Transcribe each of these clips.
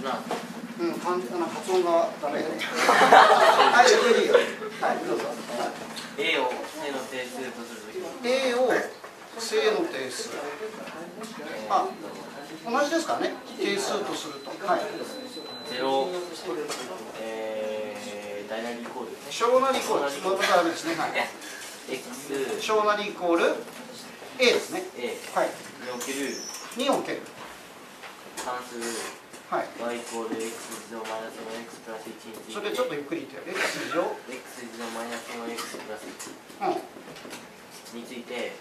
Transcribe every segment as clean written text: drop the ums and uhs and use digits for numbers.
うん、発音がダメね。はい、それでいいよ。はい、どうぞ。 A を正の定数とするとき。 A を正の定数。あ、同じですかね。定数とすると。はい。 0、大なりイコール。 小なりイコール。またダメですね。はい。 X。 小なりイコール A ですね。 A。 はい。 における。 における。 関数。 はい。 y イコール x 乗マイナス 4x プラス1について。 それちょっとゆっくり言ってよ。x 乗 x 乗マイナス 4x プラス1について、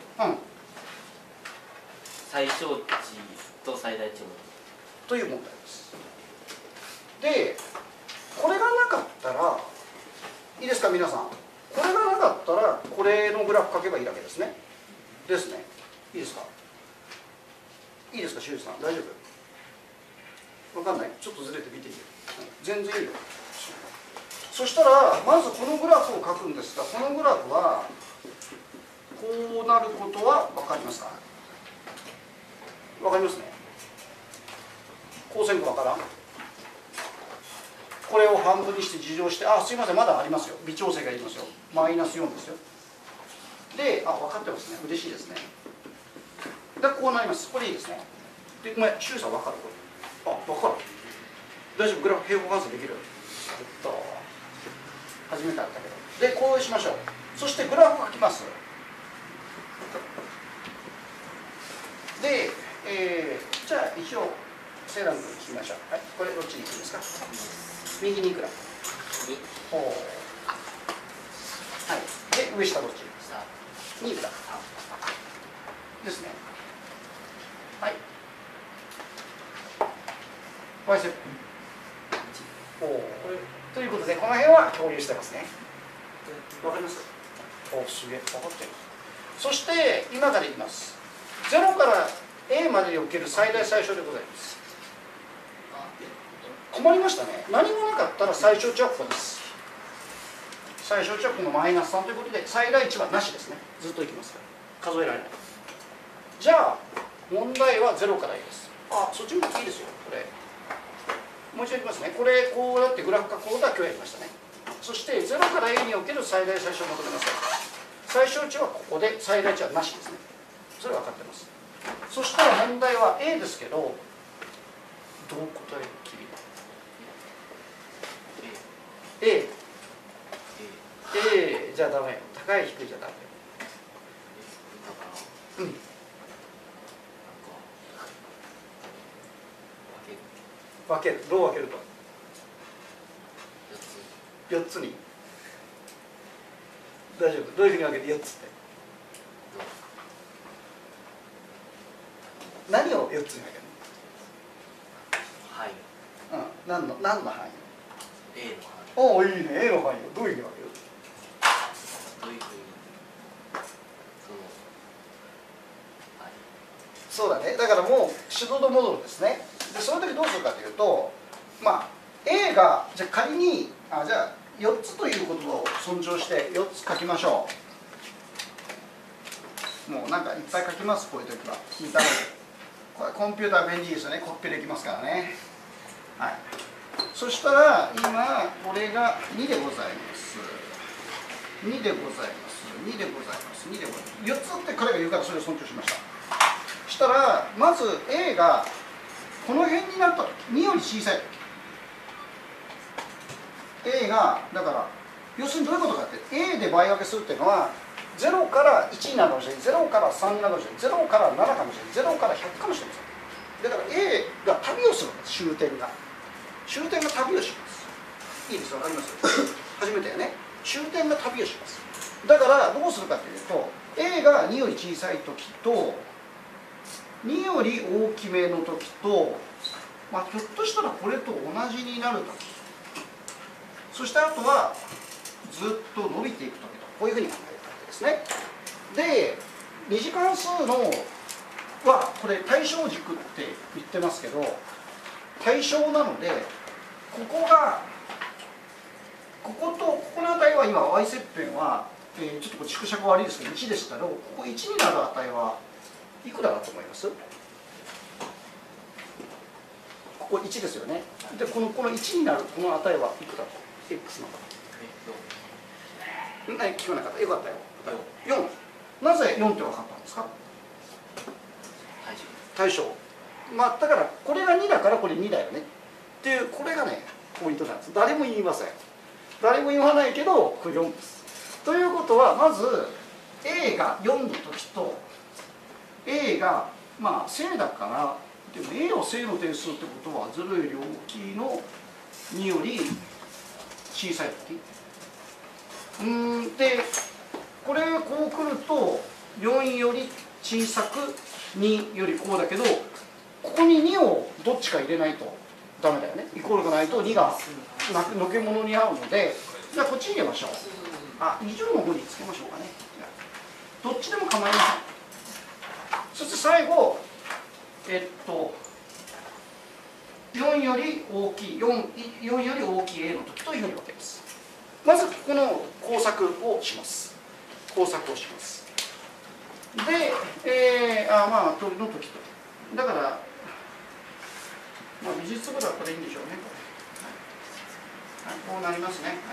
最小値と最大値をという問題です。で、これがなかったらいいですか皆さん。これがなかったらこれのグラフ書けばいいだけですね。ですね。いいですか。いいですか修二さん大丈夫。わかんない。ちょっとずれて見ていいよ。全然いいよ。そしたらまずこのグラフを書くんですが、このグラフはこうなることは分かりますか。分かりますね。光線分からん。これを半分にして事乗して、あ、すいません、まだありますよ。微調整がいりますよ。マイナス4ですよ。で、あ、分かってますね。嬉しいですね。で、こうなります。これいいですね。で、ごめん、周さん分かるこれ。あ、分かる。大丈夫、グラフ平方関数できる。初めてあったけど。で、こうしましょう。そしてグラフを書きます。で、じゃあ一応セーラーに聞きましょう。はい、これどっちに行くんですか。右にいくら。おお。はい。で、上下どっち。2いくら。ですね。はい。y セット。おお。ということで、この辺は共有してますね。わかります。お、すげえ、分かってる。そして、今からいきます。0から A までにおける最大最小でございます。困りましたね。何もなかったら最小値はここです。最小値はこのマイナス3ということで、最大値はなしですね。ずっといきますから。数えられない。じゃあ、問題は0から A です。あ、そっちもいいですよ、これ。もう一度いきますね。これ、こうやってグラフ書くことは今日やりましたね。そして、0から A における最大最小を求めなさい。最小値はここで、最大値はなしですね。それは分かってます。そしたら問題は A ですけど、どう答える君は。A じゃダメよ。高い低いじゃダメよ。うん。分ける。どう分けると。4つに。大丈夫。どういうふうに分けて4つって。何を4つに分けるの。 はい。 うん。何の範囲。 A の範囲。 おお、いいね。A の範囲をどういうふうに分ける。 どういうふうに。はい。 そうだね。だからもう手動とモドルですね。で、その時どうするかというと、まあ A がじゃあ仮にじゃあ4つということを尊重して4つ書きましょう。もうなんかいっぱい書きます。こういう時は聞いたので。これコンピューター便利ですよね。コピペできますからね。はい。そしたら今これが2でございます。2でございます。2でございます。2でございます。4つって彼が言うからそれを尊重しました。そしたらまず A がこの辺になった時、2より小さい時、A がだから要するにどういうことかって、 A で倍分けするっていうのは0から1になるかもしれない、0から3になるかもしれない、0から7かもしれない、0から100かもしれません。だから A が旅をするんです。終点が旅をします。いいです、わかります。初めてやね。終点が旅をします。だからどうするかというと、 A が2より小さい時と2より大きめの時と、まあ、ひょっとしたらこれと同じになる時、そしてあとはずっと伸びていく時と、こういうふうに考えるわけですね。で、二次関数のはこれ対象軸って言ってますけど、対象なのでこことここの値は今 y 切片は、ちょっとこれ縮尺悪いですけど1でしたけど、ここ1になる値はいくらだと思います？こここれ1ですよね。でこの1になるこの値はいくらと x の聞こえなかった。よかったよ。4。なぜ4って分かったんですか？対象。まあだからこれが2だからこれ2だよねっていう、これがねポイントなんです。誰も言いません。誰も言わないけどこれ4です。ということはまず A が4の時と A がまあ正だから、でも A を正の定数ってことは0より大きいの2より小さい時で、これこうくると4より小さく2よりこうだけど、ここに2をどっちか入れないとダメだよね。イコールがないと2がのけものに合うので、じゃあこっちに入れましょう。20の方につけましょうかね。どっちでも構いません。そして最後4より大きい4より大きい A の時というふうに分けます。まずこの工作をします。工作をします。で、まあ鳥の時と。だから、まあ、美術部ではこれいいんでしょうね。はい、こうなりますね。はい、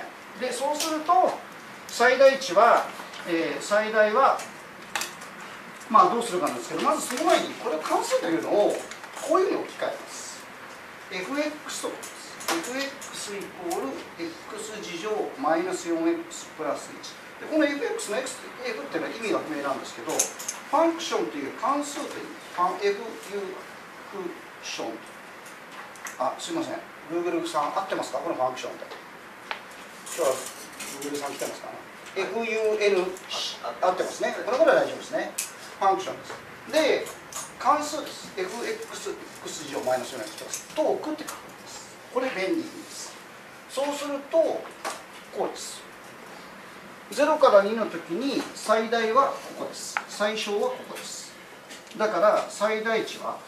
で、そうすると最大値は、最大はまあどうするかなんですけど、まずその前にこれを関数というのをこういうふうに置き換えます。fx と fx イコール x 次乗マイナス 4x プラス1。でこの fx の f っていうのは意味が不明なんですけど、ファンクションという関数という f フンクション、すいません、Google さん合ってますか、このファンクションで。今日は Google さん来てますかね。FUN 合ってますね。これぐらい大丈夫ですね。ファンクションです。で、関数です。fx 次乗マイナス 4x プラストークって書くんです。これ便利です。そうするとこうです。0から2の時に最大はここです。最小はここです。だから最大値は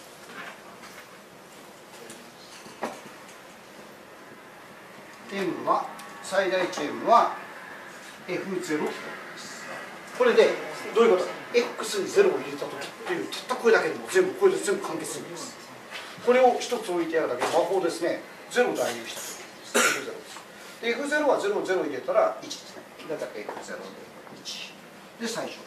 m は最大値 m は F0 です。これでどういうことか、x に0を入れた時っていうたったこれだけでもこれで全部完結するんです。これを一つ置いてやるだけで魔法ですね。0を代入したときです。F0 です。で F0 は0を0入れたら1ですね。だから F0 で1で最小値。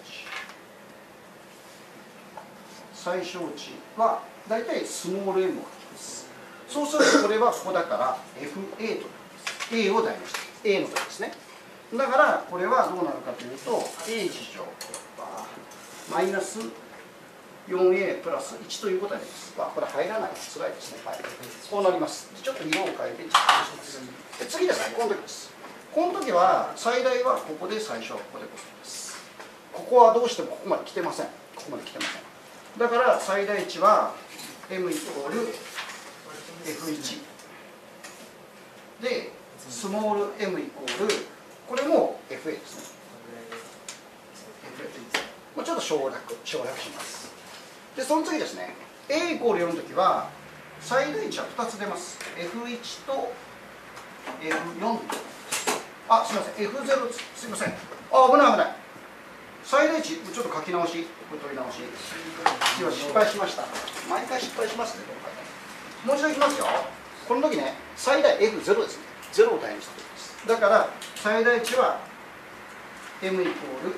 最小値はだいたいスモール m を書きます。そうするとこれはここだから FA となります。A を代入した A の時ですね。だからこれはどうなるかというと A 次乗マイナス 4A プラス1ということになります。これ入らないのつらいですね。はい、こうなります。ちょっと色を変えてで次ですね、この時です。この時は最大はここで最小はここでございます。ここはどうしてもここまで来てません。ここまで来てません。だから最大値は m イコール f1 でスモール m イコールこれも FA ですね。FA ちょっと省略します。でその次ですね、A イコール4の時は最大値は2つ出ます。F1 と F4。すみません、F0 すみません。危ない。最大値ちょっと書き直し、これ取り直し。今失敗しました。毎回失敗しますね。もう一度いきますよ。この時ね、最大 F0 ですね。0を代入した時です。だから最大値は M イコール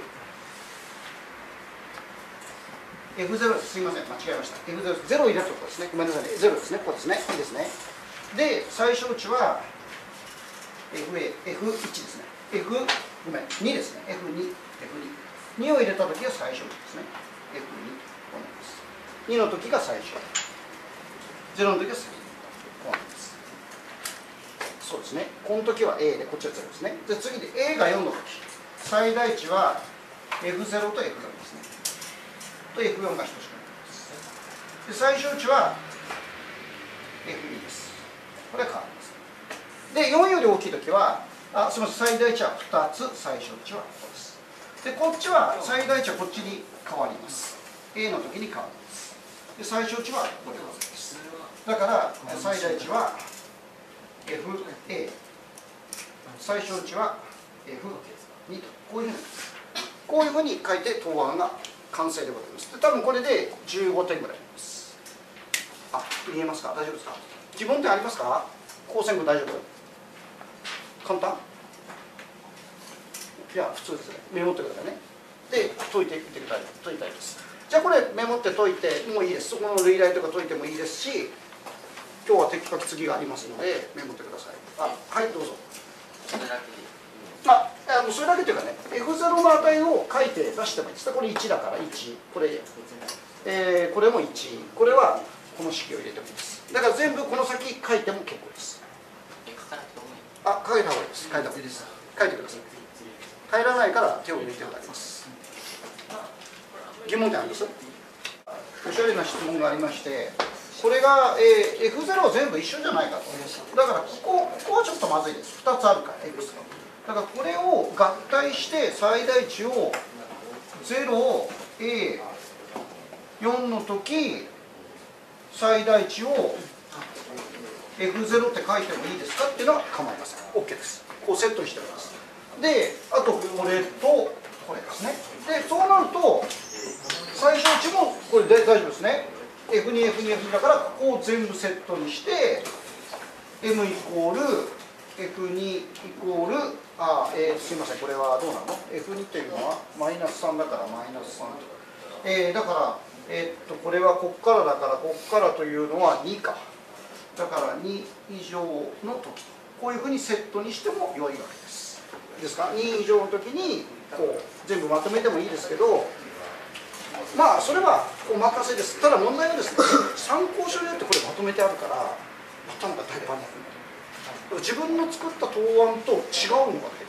F0 です。すみません、間違えました。F0 です。0を入れたところですね。ごめんなさいね。0ですね。ここですね。いいですね。で、最小値は F1 ですね。ごめん、2ですね。F2 を入れたときは最小値ですね。F2 こうなります。2の時が最小値。0の時は最小値。こうなります。そうですね。この時は A で、こっちは0ですね。で、次で A が4の時。最大値は F0 と F0 ですね。と F4 が等しくなります。で、最小値は F2 です。これは変わります。で、4より大きいときは、すみません、最大値は2つ、最小値はここです。で、こっちは、最大値はこっちに変わります。A の時に変わります。で、最小値はここでございます。だから、最大値は FA、最小値は F2 と、こういうふうに書いて答案が完成でございます。で多分これで15点ぐらいです。 あ、見えますか？大丈夫ですか？疑問点ありますか？高線群大丈夫？簡単？いや、普通ですね。メモってくださいね。で、解いてみてください。解いたいです。じゃあこれメモって解いてもいいです。そこの類例とか解いてもいいですし、今日はテキパキ次がありますのでメモってください。あ、はい、どうぞ。 それだけでもうそれだけというかね、F0 の値を書いて出してもいいです。これ1だから1、これ、これも1、これはこの式を入れてもいいです。だから全部この先書いても結構です。 書かなくてもいい。 書いた方がいいです。書いた方がいいです。書いてください。入らないから手を抜いてくださいます。疑問点あります？おしゃれな質問がありまして、これが、F0 は全部一緒じゃないかと。だからここはちょっとまずいです。2つあるから、X が。だからこれを合体して最大値を0、A4 の時、最大値をF0 って書いてもいいですかっていうのは構いません。OK です。こうセットにしております。で、あとこれとこれですね。で、そうなると最小値もこれで大丈夫ですね。F2、F2、F2 だからここを全部セットにして M イコール F2 イコールすいません、これはどうなの？ F2 っていうのはマイナス3だからマイナス3、だからこれはこっからだからこっからというのは2か。だから2以上の時とこういうふうにセットにしても良いわけです。ですか？ 2 以上の時にこう全部まとめてもいいですけど、まあそれはお任せです。ただ問題はですね、参考書によってこれまとめてあるから頭が大変なんだ。自分の作った答案と違うのが